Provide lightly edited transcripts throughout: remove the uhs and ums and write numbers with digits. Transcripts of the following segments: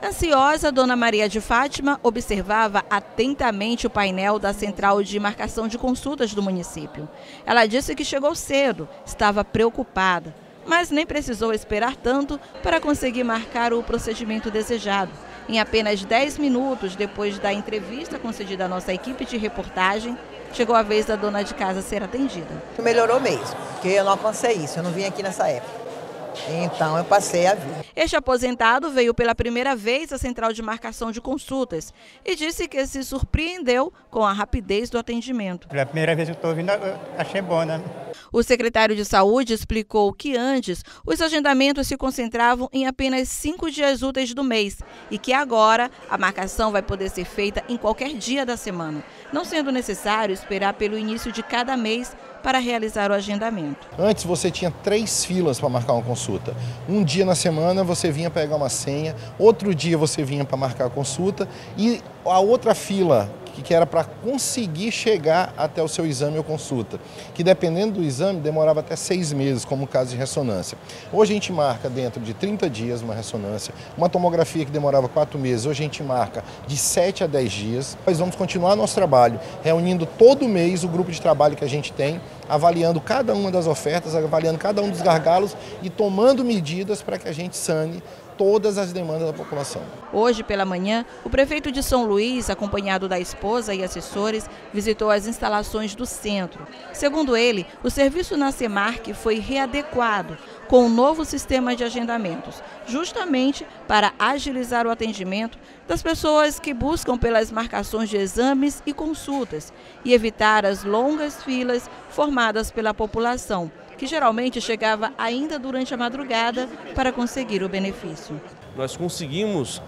Ansiosa, Dona Maria de Fátima observava atentamente o painel da Central de Marcação de Consultas do município. Ela disse que chegou cedo, estava preocupada, mas nem precisou esperar tanto para conseguir marcar o procedimento desejado. Em apenas 10 minutos depois da entrevista concedida à nossa equipe de reportagem, chegou a vez da dona de casa ser atendida. Melhorou mesmo, porque eu não alcancei isso, eu não vim aqui nessa época. Então eu passei a vir. Este aposentado veio pela primeira vez à Central de Marcação de Consultas e disse que se surpreendeu com a rapidez do atendimento. Pela primeira vez que eu estou vindo, eu achei bom, né? O secretário de Saúde explicou que antes os agendamentos se concentravam em apenas 5 dias úteis do mês e que agora a marcação vai poder ser feita em qualquer dia da semana, não sendo necessário esperar pelo início de cada mês para realizar o agendamento. Antes você tinha 3 filas para marcar uma consulta. Um dia na semana você vinha pegar uma senha, outro dia você vinha para marcar a consulta e a outra fila que era para conseguir chegar até o seu exame ou consulta, que dependendo do exame demorava até 6 meses, como o caso de ressonância. Hoje a gente marca dentro de 30 dias uma ressonância, uma tomografia que demorava 4 meses, hoje a gente marca de 7 a 10 dias. Nós vamos continuar nosso trabalho, reunindo todo mês o grupo de trabalho que a gente tem, avaliando cada uma das ofertas, avaliando cada um dos gargalos e tomando medidas para que a gente sane todas as demandas da população. Hoje pela manhã, o prefeito de São Luís, acompanhado da esposa e assessores, visitou as instalações do centro. Segundo ele, o serviço na Semarc foi readequado com um novo sistema de agendamentos, justamente para agilizar o atendimento das pessoas que buscam pelas marcações de exames e consultas e evitar as longas filas formadas pela população, que geralmente chegava ainda durante a madrugada para conseguir o benefício. Nós conseguimos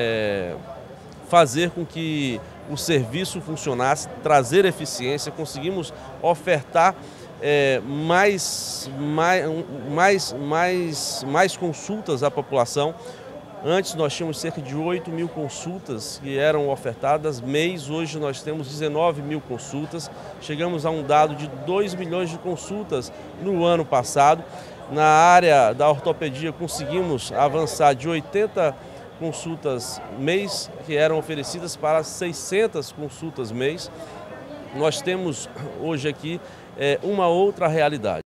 fazer com que o serviço funcionasse, trazer eficiência, conseguimos ofertar mais consultas à população. Antes nós tínhamos cerca de 8.000 consultas que eram ofertadas mês, hoje nós temos 19.000 consultas, chegamos a um dado de 2 milhões de consultas no ano passado. Na área da ortopedia conseguimos avançar de 80 consultas mês, que eram oferecidas para 600 consultas mês. Nós temos hoje aqui uma outra realidade.